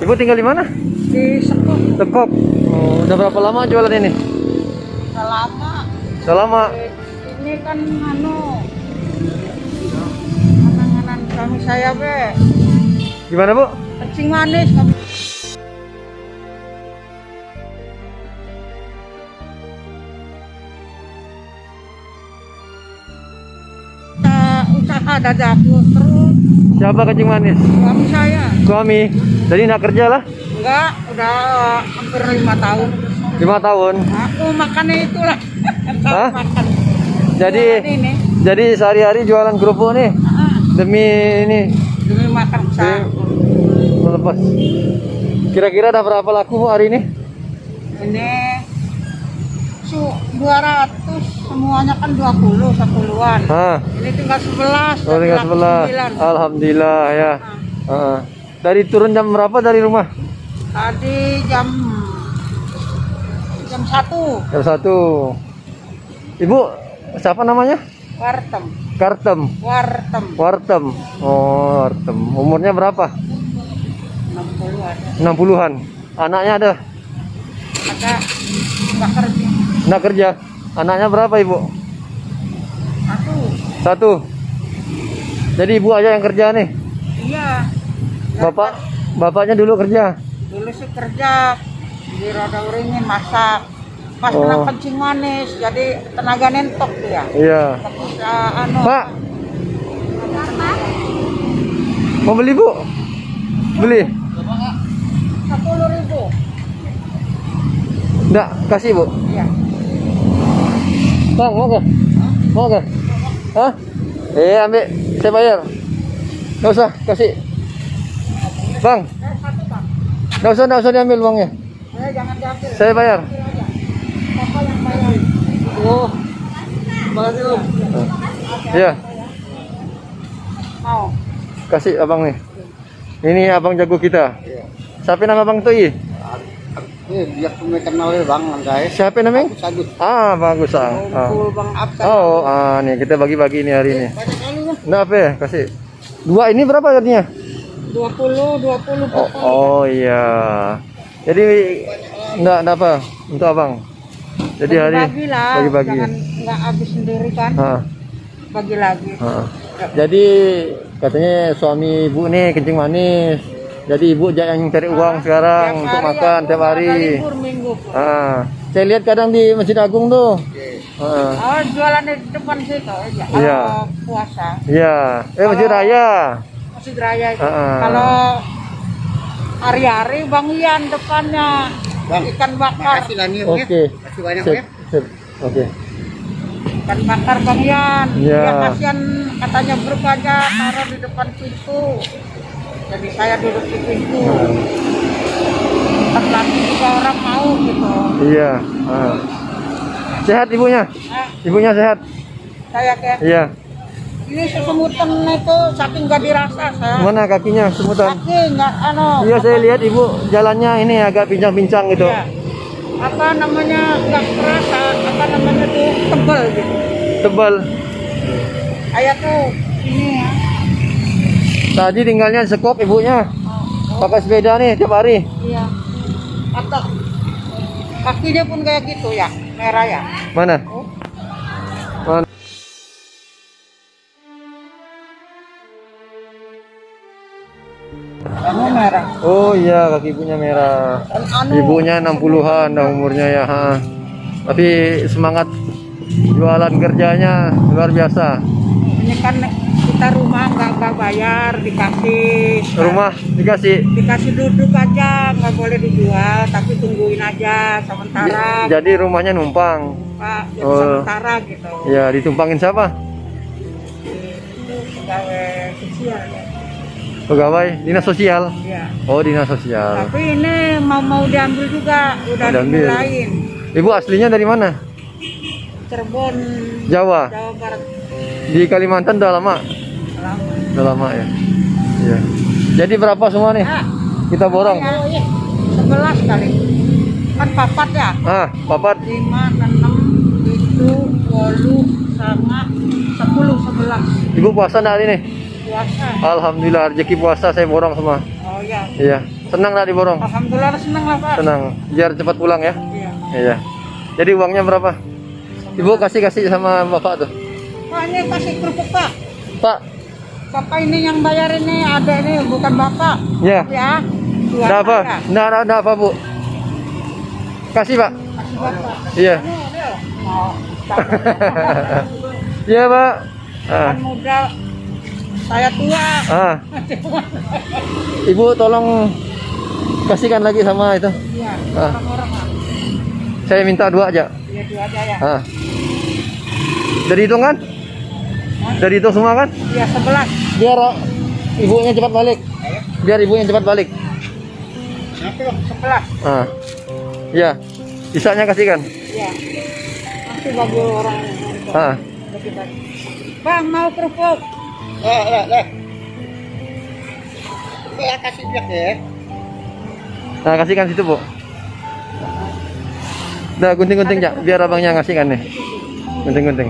Ibu tinggal di mana? Di Sekop. Tekok. Oh, udah berapa lama jualan ini? Lama. Udah lama. Ini kan angan-angan suami saya be. Gimana Bu? Kencing manis. Usaha dadaku terus. Siapa kencing manis? Suami saya. Suami. Jadi nggak kerja lah? Enggak, udah hampir 5 tahun. 5 tahun. Aku makannya itulah. Hah? Makan. Jadi Jualan ini. jadi sehari-hari jualan kerupuk nih demi ini Demi makan usaha. melepas. Kira-kira ada berapa laku Bu hari ini? Ini 200, semuanya kan 20, 10-an. Ah, Ini tinggal 11. oh, tinggal laku 11. 9. Alhamdulillah ya. Ah. Dari turun jam berapa dari rumah? Tadi jam 1. Jam 1. Ibu, siapa namanya? Wartem. Kartem. Wartem. Wartem. Oh, Wartem. Umurnya berapa? 60-an. 60-an. Anaknya ada? Ada nggak kerja. Nggak kerja. Anaknya berapa Ibu? Satu. 1. Jadi Ibu aja yang kerja nih. Iya. Bapaknya dulu kerja. Dulu sih kerja di roda uringin masak. Pas kena kencing manis, jadi tenaga nentok tuh ya. Iya. Terus Pak, mau beli Bu? Beli? 10.000. Enggak, kasih Bu. Iya. Bang, mau ke? Mau ke? Hah? Ambil, saya bayar. Nggak usah, kasih. Bang, nggak usah diambil uangnya. Jangan diambil. Saya bayar. Papa yang bayar. Oh, Baru. iya. Mau. Kasih abang nih. Ini abang jago kita. Siapa nama Bang Toi? Biar kami kenal ya Bang, guys. Siapa namanya? Agus. Ah, bagus ah. Bang Absan. Oh, nih kita bagi-bagi ini hari ini. Nah, apa ya? Kasih. 2 ini berapa harganya? 20 Oh iya. Jadi enggak apa untuk abang. Jadi hari bagi-bagi. Jangan nggak habis sendiri kan. Bagi lagi. Jadi katanya suami Ibu nih kencing manis. Jadi Ibu yang cari uang sekarang untuk makan tiap hari. Libur minggu. Saya lihat kadang di Masjid Agung tuh. Jualan di depan situ aja. Iya. Kalau puasa. Iya. Masjid Raya. Masjid Raya itu. Kalau hari-hari Bang Ian depannya. Bang, ikan bakar. Makasih lah nih, Oke. Makasih banyak Sip, ya. sip. Oke. Ikan bakar Bang Ian. Iya. Dia kasihan katanya berbaja taruh di depan pintu. Jadi saya duduk di pintu. Pas lagi juga orang mau gitu. Iya. Sehat ibunya? Ibunya sehat? Saya kayak Iya. ini semutan itu saking gak dirasa saya. Mana kakinya semutan? Kaki nggak Iya, saya lihat ibu jalannya ini agak pincang-pincang gitu. Iya. Apa namanya nggak terasa? Apa namanya tuh tebal gitu. Tebal. Ayah tuh ini ya. Tadi tinggalnya di Sekop ibunya. Pakai sepeda nih tiap hari. Iya. Atau kakinya pun kayak gitu ya, merah ya. Mana? Mana? Kamu merah. Oh iya, kaki ibunya merah. Ibunya 60-an dah umurnya ya. Tapi semangat jualan kerjanya luar biasa. Ini kan kita rumah nggak bayar, dikasih. Rumah Dikasih duduk aja, nggak boleh dijual, tapi tungguin aja sementara. Jadi rumahnya numpang. Pak, jadi sementara gitu. Ya, ditumpangin siapa? Itu pegawai sosial ya. Pegawai dinas sosial. Iya. Oh, dinas sosial. Tapi ini mau diambil juga, udah Diambil. dimulain. Ibu aslinya dari mana? Cirebon, Jawa. Jawa Barat. Di Kalimantan udah lama. Lama. Udah lama ya. Iya. Jadi berapa semua nih? Kita borong. 11 kali. Kan papat ya? Papat. 5, 6, 7, 8, sama 10, 11. Ibu puasa nggak hari ini? Puasa. Alhamdulillah, rezeki puasa saya borong semua. Oh iya. Iya. Senang nggak diborong? Alhamdulillah senang lah Pak. Senang. Biar cepat pulang ya. Iya. Iya. Jadi uangnya berapa? Ibu kasih sama bapak tuh. Pak ini kasih kerupuk Pak. Pak. Bapak ini yang bayar ini ada ini bukan bapak. Ya. Ya. Nggak apa? Nggak apa Bu. Kasih Pak. Kasih bapak. Iya. Mau. Iya Pak. Kan muda. Saya tua. Ibu tolong kasihkan lagi sama itu. Iya. Ah. Orang-orang lah. Saya minta 2 aja. Iya 2 aja ya. Dari hitung kan? Dari hitung semua kan? Iya 11. Biar ibunya cepat balik. Biar ibunya cepat balik. 11. Iya. Sisanya kasihkan. Iya. Nanti bagi orang. Bagi-bagi. Bang mau kerupuk. Ya kasih dia ya. Nah, kasihkan situ, Bu. Udah gunting-gunting ya, biar abangnya ngasihkan nih. Gunting-gunting.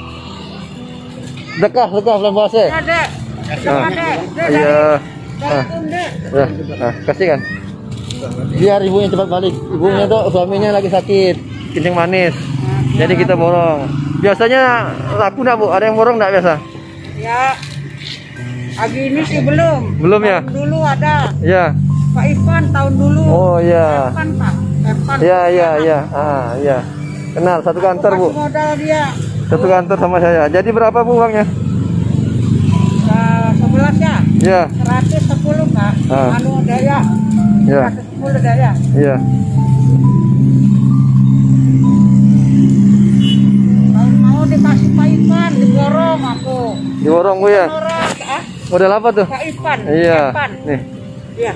Dekah belum puasa. Ada. Iya. Kasihkan. Biar ibunya cepat balik. Ibunya tuh suaminya lagi sakit, kencing manis. Jadi kita borong. Biasanya laku nggak Bu? Ada yang borong nggak biasa? Ya. Pagi ini sih belum. Belum ya? Tahun dulu ada. Iya. Pak Ivan tahun dulu. Oh iya. Ivan Pak. Ivan. Iya. Iya. Kenal, satu kantor Bu. Kasih modal dia. Satu kantor sama saya. Jadi berapa Bu uangnya? 11 ya. Iya. 110 Pak. Anu ada ya. Iya. 110 ada ya. Iya. Kalau mau dikasih Pak Ivan, diborong aku. Diborong Bu ya? Model apa tuh? Pak Ivan. Iya. Ivan. Nih. Iya.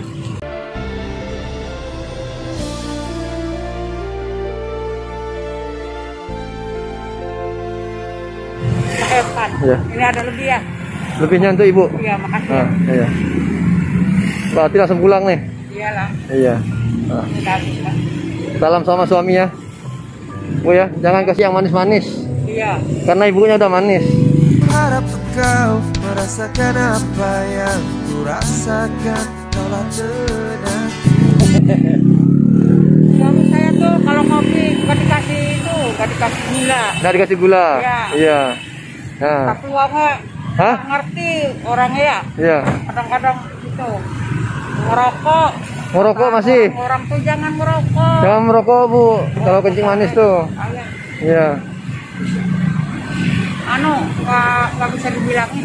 Pak Ivan. Iya. Ini ada lebih ya. Lebihnya untuk Ibu. Iya, makasih. Iya. Berarti langsung pulang nih. Iyalah. Iya. Udah habis, Pak. Salam sama suami ya. Bu ya, jangan kasih yang manis-manis. Iya. Karena ibunya udah manis. Harap kau merasakan apa yang ku rasakan, tolak tenang. Suami saya tuh kalau ngopi nggak dikasih itu, nggak dikasih gula. Nggak dikasih gula. Iya. Nah. Tapi uangnya nggak ngerti orangnya ya. Iya. Kadang-kadang gitu ngerokok. Ngerokok masih. Orang tuh jangan merokok. Jangan merokok Bu. Kalau kencing manis tuh. Iya. Anu nggak bisa dibilangin.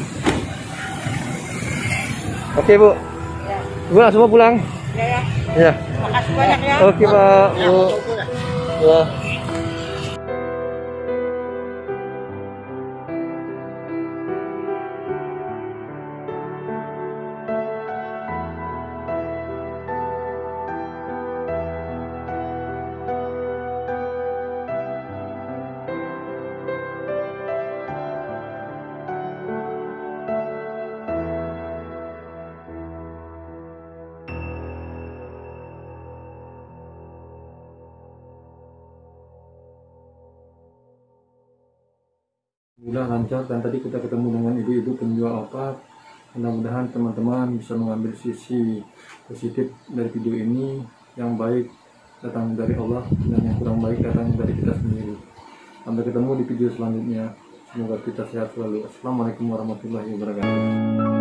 Oke Bu. Ya. Bu langsung mau pulang. Ya. Iya. Makasih banyak ya. Oke Pak. Bu. Ya. Alhamdulillah lancar, dan tadi kita ketemu dengan ibu-ibu penjual opak. Mudah-mudahan teman-teman bisa mengambil sisi positif dari video ini. Yang baik datang dari Allah dan yang kurang baik datang dari kita sendiri. Sampai ketemu di video selanjutnya. Semoga kita sehat selalu. Assalamualaikum warahmatullahi wabarakatuh.